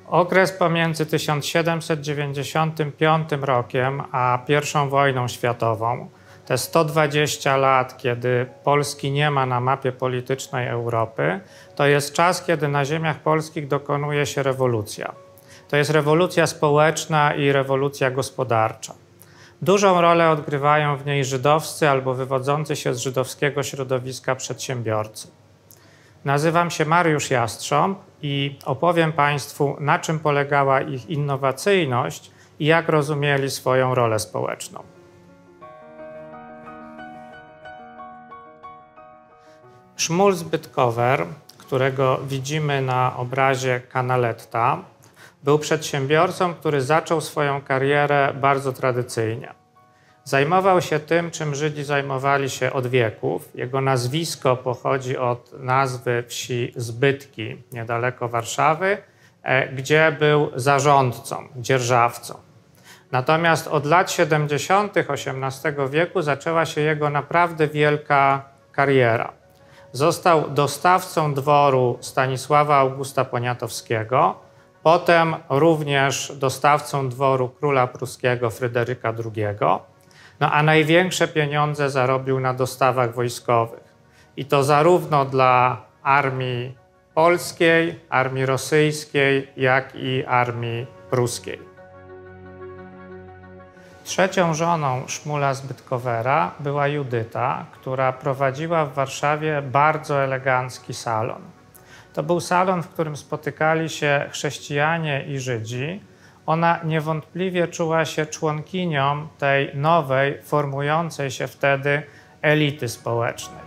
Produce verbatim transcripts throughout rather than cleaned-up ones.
Okres pomiędzy tysiąc siedemset dziewięćdziesiątym piątym rokiem a pierwszą wojną światową, te sto dwadzieścia lat, kiedy Polski nie ma na mapie politycznej Europy, to jest czas, kiedy na ziemiach polskich dokonuje się rewolucja. To jest rewolucja społeczna i rewolucja gospodarcza. Dużą rolę odgrywają w niej żydowscy albo wywodzący się z żydowskiego środowiska przedsiębiorcy. Nazywam się Mariusz Jastrząb i opowiem Państwu, na czym polegała ich innowacyjność i jak rozumieli swoją rolę społeczną. Szmul Zbytkower, którego widzimy na obrazie Canaletta, był przedsiębiorcą, który zaczął swoją karierę bardzo tradycyjnie. Zajmował się tym, czym Żydzi zajmowali się od wieków. Jego nazwisko pochodzi od nazwy wsi Zbytki, niedaleko Warszawy, gdzie był zarządcą, dzierżawcą. Natomiast od lat siedemdziesiątych osiemnastego wieku zaczęła się jego naprawdę wielka kariera. Został dostawcą dworu Stanisława Augusta Poniatowskiego, potem również dostawcą dworu króla pruskiego Fryderyka drugiego, no a największe pieniądze zarobił na dostawach wojskowych. I to zarówno dla armii polskiej, armii rosyjskiej, jak i armii pruskiej. Trzecią żoną Szmula Zbytkowera była Judyta, która prowadziła w Warszawie bardzo elegancki salon. To był salon, w którym spotykali się chrześcijanie i Żydzi. Ona niewątpliwie czuła się członkinią tej nowej, formującej się wtedy elity społecznej.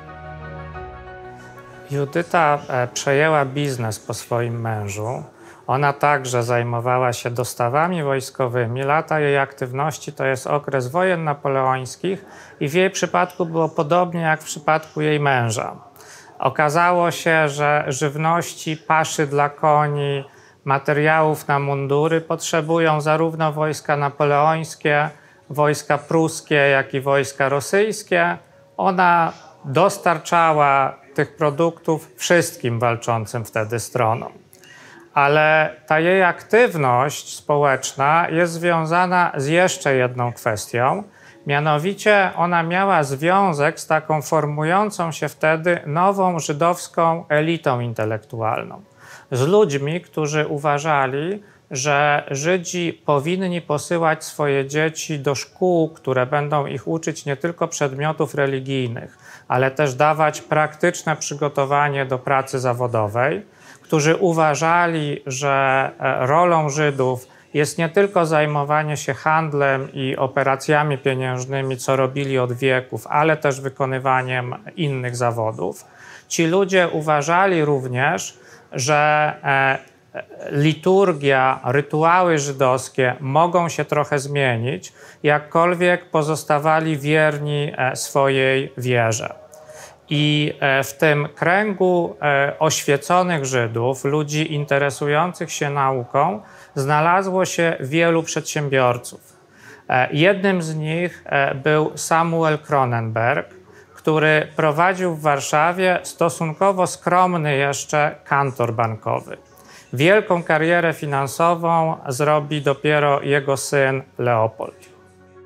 Judyta przejęła biznes po swoim mężu. Ona także zajmowała się dostawami wojskowymi. Lata jej aktywności to jest okres wojen napoleońskich i w jej przypadku było podobnie jak w przypadku jej męża. Okazało się, że żywności, paszy dla koni, materiałów na mundury potrzebują zarówno wojska napoleońskie, wojska pruskie, jak i wojska rosyjskie. Ona dostarczała tych produktów wszystkim walczącym wtedy stronom. Ale ta jej aktywność społeczna jest związana z jeszcze jedną kwestią. Mianowicie ona miała związek z taką formującą się wtedy nową żydowską elitą intelektualną. Z ludźmi, którzy uważali, że Żydzi powinni posyłać swoje dzieci do szkół, które będą ich uczyć nie tylko przedmiotów religijnych, ale też dawać praktyczne przygotowanie do pracy zawodowej, którzy uważali, że rolą Żydów jest nie tylko zajmowanie się handlem i operacjami pieniężnymi, co robili od wieków, ale też wykonywaniem innych zawodów. Ci ludzie uważali również, że liturgia, rytuały żydowskie mogą się trochę zmienić, jakkolwiek pozostawali wierni swojej wierze. I w tym kręgu oświeconych Żydów, ludzi interesujących się nauką, znalazło się wielu przedsiębiorców. Jednym z nich był Samuel Cronenberg, który prowadził w Warszawie stosunkowo skromny jeszcze kantor bankowy. Wielką karierę finansową zrobi dopiero jego syn Leopold.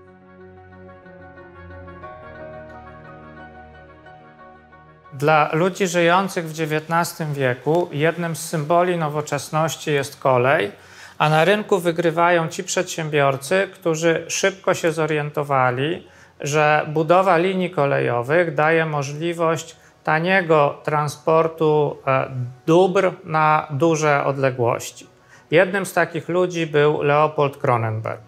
Dla ludzi żyjących w dziewiętnastym wieku jednym z symboli nowoczesności jest kolej, a na rynku wygrywają ci przedsiębiorcy, którzy szybko się zorientowali, że budowa linii kolejowych daje możliwość taniego transportu dóbr na duże odległości. Jednym z takich ludzi był Leopold Cronenberg.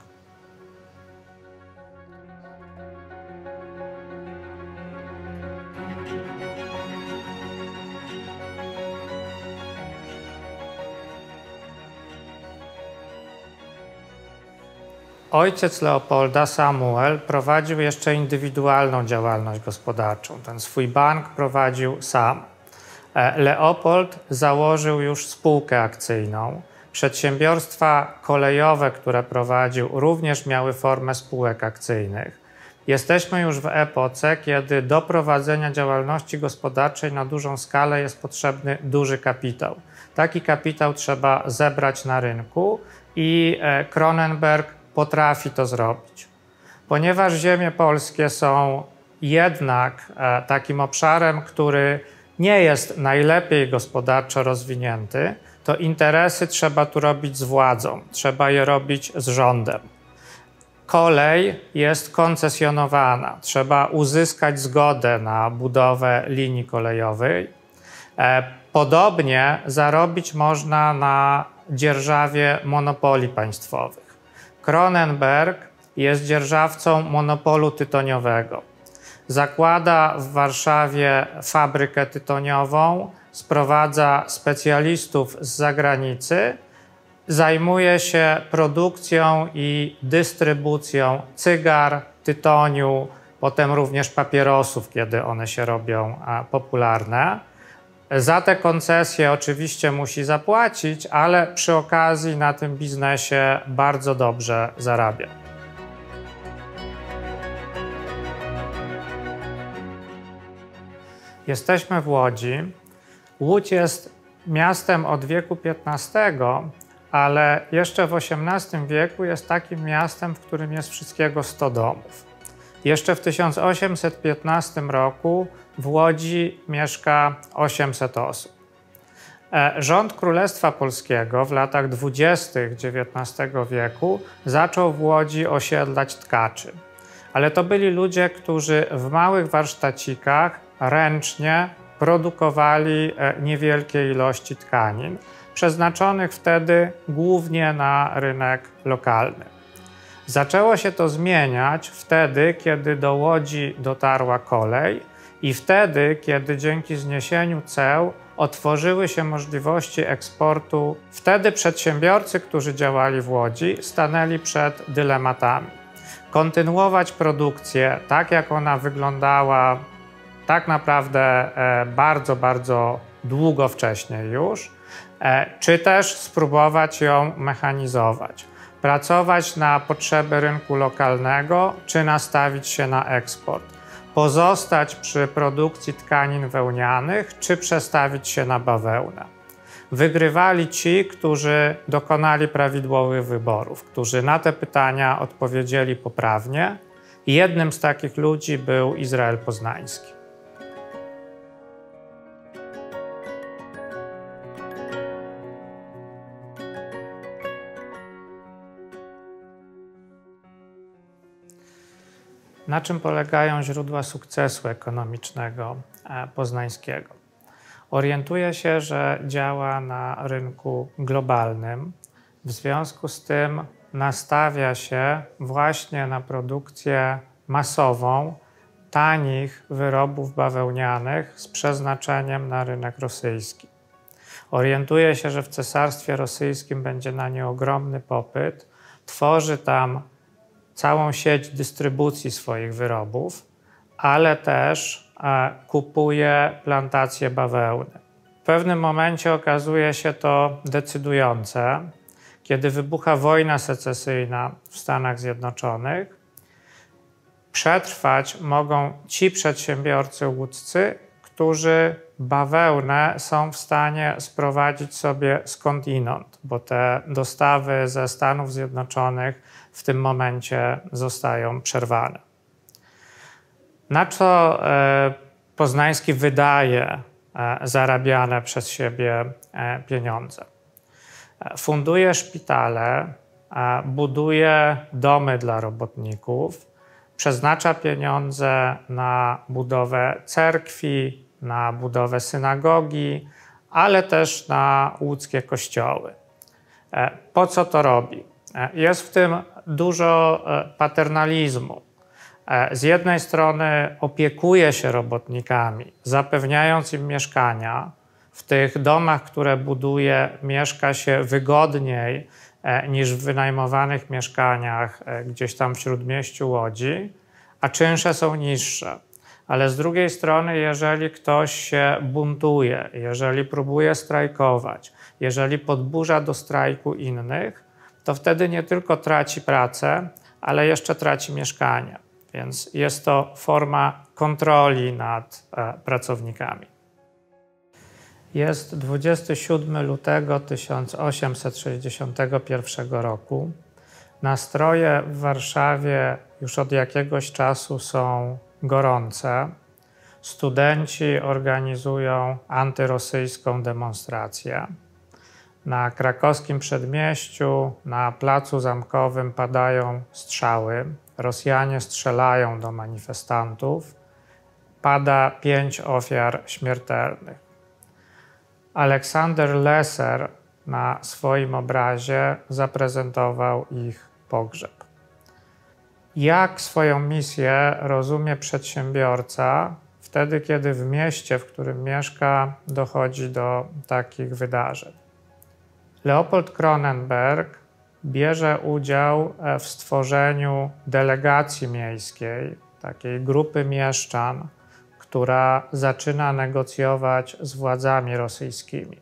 Ojciec Leopolda, Samuel, prowadził jeszcze indywidualną działalność gospodarczą. Ten swój bank prowadził sam. Leopold założył już spółkę akcyjną. Przedsiębiorstwa kolejowe, które prowadził, również miały formę spółek akcyjnych. Jesteśmy już w epoce, kiedy do prowadzenia działalności gospodarczej na dużą skalę jest potrzebny duży kapitał. Taki kapitał trzeba zebrać na rynku i Cronenberg potrafi to zrobić. Ponieważ ziemie polskie są jednak takim obszarem, który nie jest najlepiej gospodarczo rozwinięty, to interesy trzeba tu robić z władzą, trzeba je robić z rządem. Kolej jest koncesjonowana, trzeba uzyskać zgodę na budowę linii kolejowej. Podobnie zarobić można na dzierżawie monopoli państwowych. Cronenberg jest dzierżawcą monopolu tytoniowego. Zakłada w Warszawie fabrykę tytoniową, sprowadza specjalistów z zagranicy, zajmuje się produkcją i dystrybucją cygar, tytoniu, potem również papierosów, kiedy one się robią popularne. Za te koncesje oczywiście musi zapłacić, ale przy okazji na tym biznesie bardzo dobrze zarabia. Jesteśmy w Łodzi. Łódź jest miastem od wieku piętnastego, ale jeszcze w osiemnastym wieku jest takim miastem, w którym jest wszystkiego sto domów. Jeszcze w tysiąc osiemset piętnastym roku w Łodzi mieszka osiemset osób. Rząd Królestwa Polskiego w latach dwudziestych dziewiętnastego wieku zaczął w Łodzi osiedlać tkaczy. Ale to byli ludzie, którzy w małych warsztacikach ręcznie produkowali niewielkie ilości tkanin, przeznaczonych wtedy głównie na rynek lokalny. Zaczęło się to zmieniać wtedy, kiedy do Łodzi dotarła kolej i wtedy, kiedy dzięki zniesieniu ceł otworzyły się możliwości eksportu. Wtedy przedsiębiorcy, którzy działali w Łodzi, stanęli przed dylematami. Kontynuować produkcję tak, jak ona wyglądała tak naprawdę bardzo, bardzo długo wcześniej już, czy też spróbować ją mechanizować. Pracować na potrzeby rynku lokalnego, czy nastawić się na eksport. Pozostać przy produkcji tkanin wełnianych, czy przestawić się na bawełnę. Wygrywali ci, którzy dokonali prawidłowych wyborów, którzy na te pytania odpowiedzieli poprawnie. I jednym z takich ludzi był Izrael Poznański. Na czym polegają źródła sukcesu ekonomicznego Poznańskiego? Orientuje się, że działa na rynku globalnym. W związku z tym nastawia się właśnie na produkcję masową tanich wyrobów bawełnianych z przeznaczeniem na rynek rosyjski. Orientuje się, że w Cesarstwie Rosyjskim będzie na nie ogromny popyt. Tworzy tam całą sieć dystrybucji swoich wyrobów, ale też e, kupuje plantacje bawełny. W pewnym momencie okazuje się to decydujące, kiedy wybucha wojna secesyjna w Stanach Zjednoczonych. Przetrwać mogą ci przedsiębiorcy łódzcy, którzy bawełnę są w stanie sprowadzić sobie skądinąd, bo te dostawy ze Stanów Zjednoczonych w tym momencie zostają przerwane. Na co e, Poznański wydaje e, zarabiane przez siebie e, pieniądze? E, funduje szpitale, e, buduje domy dla robotników, przeznacza pieniądze na budowę cerkwi, na budowę synagogi, ale też na łódzkie kościoły. E, po co to robi? E, jest w tym dużo paternalizmu. Z jednej strony opiekuje się robotnikami, zapewniając im mieszkania. W tych domach, które buduje, mieszka się wygodniej niż w wynajmowanych mieszkaniach gdzieś tam w śródmieściu Łodzi, a czynsze są niższe. Ale z drugiej strony, jeżeli ktoś się buntuje, jeżeli próbuje strajkować, jeżeli podburza do strajku innych, to wtedy nie tylko traci pracę, ale jeszcze traci mieszkanie. Więc jest to forma kontroli nad e, pracownikami. Jest dwudziestego siódmego lutego tysiąc osiemset sześćdziesiątego pierwszego roku. Nastroje w Warszawie już od jakiegoś czasu są gorące. Studenci organizują antyrosyjską demonstrację. Na krakowskim przedmieściu, na Placu Zamkowym padają strzały. Rosjanie strzelają do manifestantów. Pada pięć ofiar śmiertelnych. Aleksander Lesser na swoim obrazie zaprezentował ich pogrzeb. Jak swoją misję rozumie przedsiębiorca wtedy, kiedy w mieście, w którym mieszka, dochodzi do takich wydarzeń? Leopold Cronenberg bierze udział w stworzeniu delegacji miejskiej, takiej grupy mieszczan, która zaczyna negocjować z władzami rosyjskimi.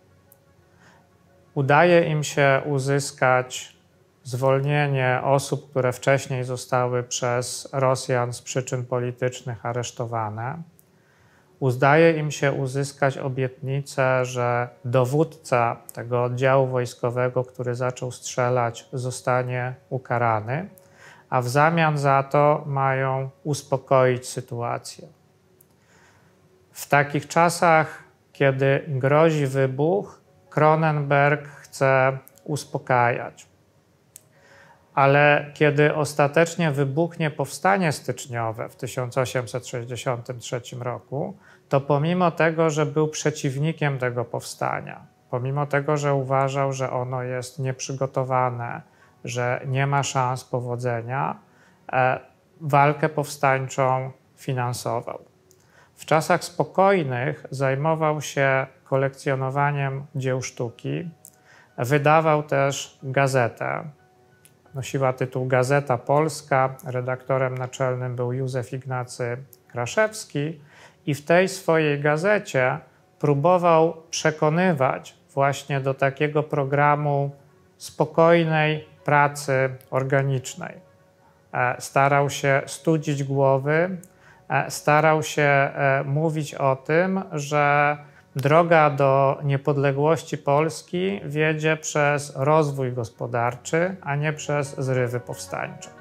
Udaje im się uzyskać zwolnienie osób, które wcześniej zostały przez Rosjan z przyczyn politycznych aresztowane. Udaje im się uzyskać obietnicę, że dowódca tego oddziału wojskowego, który zaczął strzelać, zostanie ukarany, a w zamian za to mają uspokoić sytuację. W takich czasach, kiedy grozi wybuch, Cronenberg chce uspokajać. Ale kiedy ostatecznie wybuchnie powstanie styczniowe w tysiąc osiemset sześćdziesiątym trzecim roku, to pomimo tego, że był przeciwnikiem tego powstania, pomimo tego, że uważał, że ono jest nieprzygotowane, że nie ma szans powodzenia, e, walkę powstańczą finansował. W czasach spokojnych zajmował się kolekcjonowaniem dzieł sztuki, wydawał też gazetę. Nosiła tytuł Gazeta Polska, redaktorem naczelnym był Józef Ignacy Kraszewski i w tej swojej gazecie próbował przekonywać właśnie do takiego programu spokojnej pracy organicznej. Starał się studzić głowy, starał się mówić o tym, że droga do niepodległości Polski wiedzie przez rozwój gospodarczy, a nie przez zrywy powstańcze.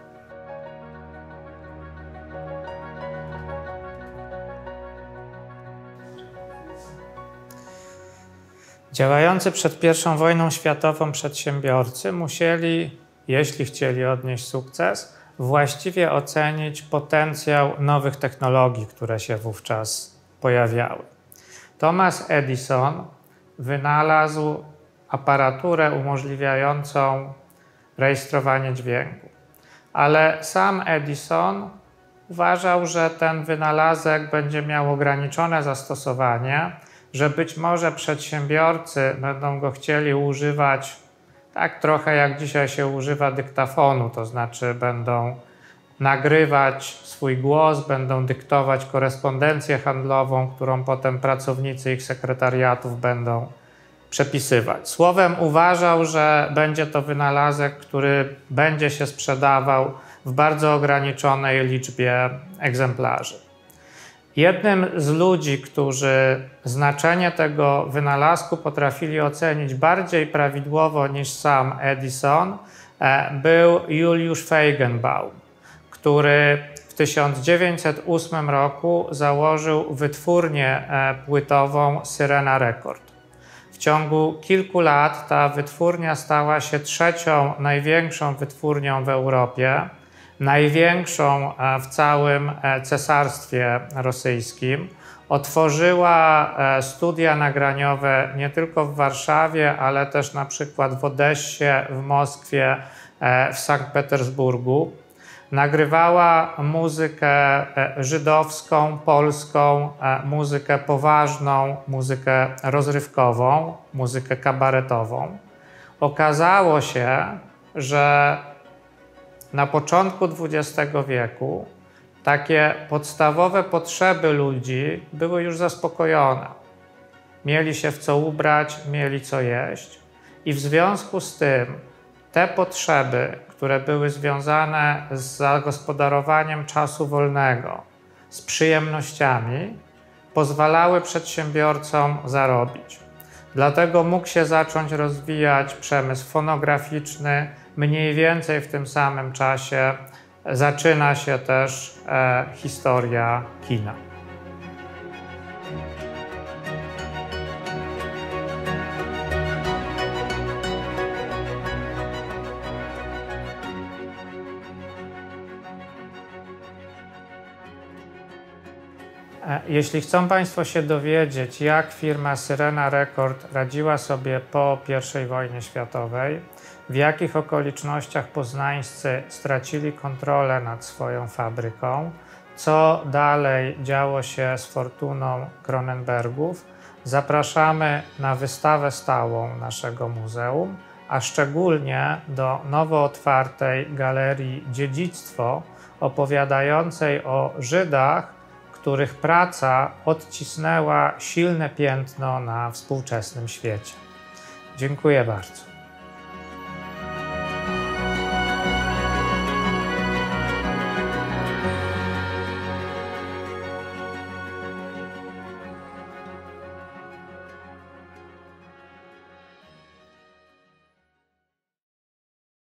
Działający przed pierwszą wojną światową przedsiębiorcy musieli, jeśli chcieli odnieść sukces, właściwie ocenić potencjał nowych technologii, które się wówczas pojawiały. Thomas Edison wynalazł aparaturę umożliwiającą rejestrowanie dźwięku, ale sam Edison uważał, że ten wynalazek będzie miał ograniczone zastosowanie, że być może przedsiębiorcy będą go chcieli używać tak trochę jak dzisiaj się używa dyktafonu, to znaczy będą nagrywać swój głos, będą dyktować korespondencję handlową, którą potem pracownicy ich sekretariatów będą przepisywać. Słowem, uważał, że będzie to wynalazek, który będzie się sprzedawał w bardzo ograniczonej liczbie egzemplarzy. Jednym z ludzi, którzy znaczenie tego wynalazku potrafili ocenić bardziej prawidłowo niż sam Edison, był Juliusz Feigenbaum, który w tysiąc dziewięćset ósmym roku założył wytwórnię płytową Syrena Record. W ciągu kilku lat ta wytwórnia stała się trzecią największą wytwórnią w Europie, największą w całym Cesarstwie Rosyjskim. Otworzyła studia nagraniowe nie tylko w Warszawie, ale też na przykład w Odessie, w Moskwie, w Sankt Petersburgu. Nagrywała muzykę żydowską, polską, muzykę poważną, muzykę rozrywkową, muzykę kabaretową. Okazało się, że na początku dwudziestego wieku takie podstawowe potrzeby ludzi były już zaspokojone. Mieli się w co ubrać, mieli co jeść i w związku z tym te potrzeby, które były związane z zagospodarowaniem czasu wolnego, z przyjemnościami, pozwalały przedsiębiorcom zarobić. Dlatego mógł się zacząć rozwijać przemysł fonograficzny. Mniej więcej w tym samym czasie zaczyna się też e, historia kina. Jeśli chcą Państwo się dowiedzieć, jak firma Syrena Record radziła sobie po pierwszej wojnie światowej, w jakich okolicznościach poznańscy stracili kontrolę nad swoją fabryką, co dalej działo się z fortuną Cronenbergów, zapraszamy na wystawę stałą naszego muzeum, a szczególnie do nowo otwartej galerii Dziedzictwo, opowiadającej o Żydach, których praca odcisnęła silne piętno na współczesnym świecie. Dziękuję bardzo.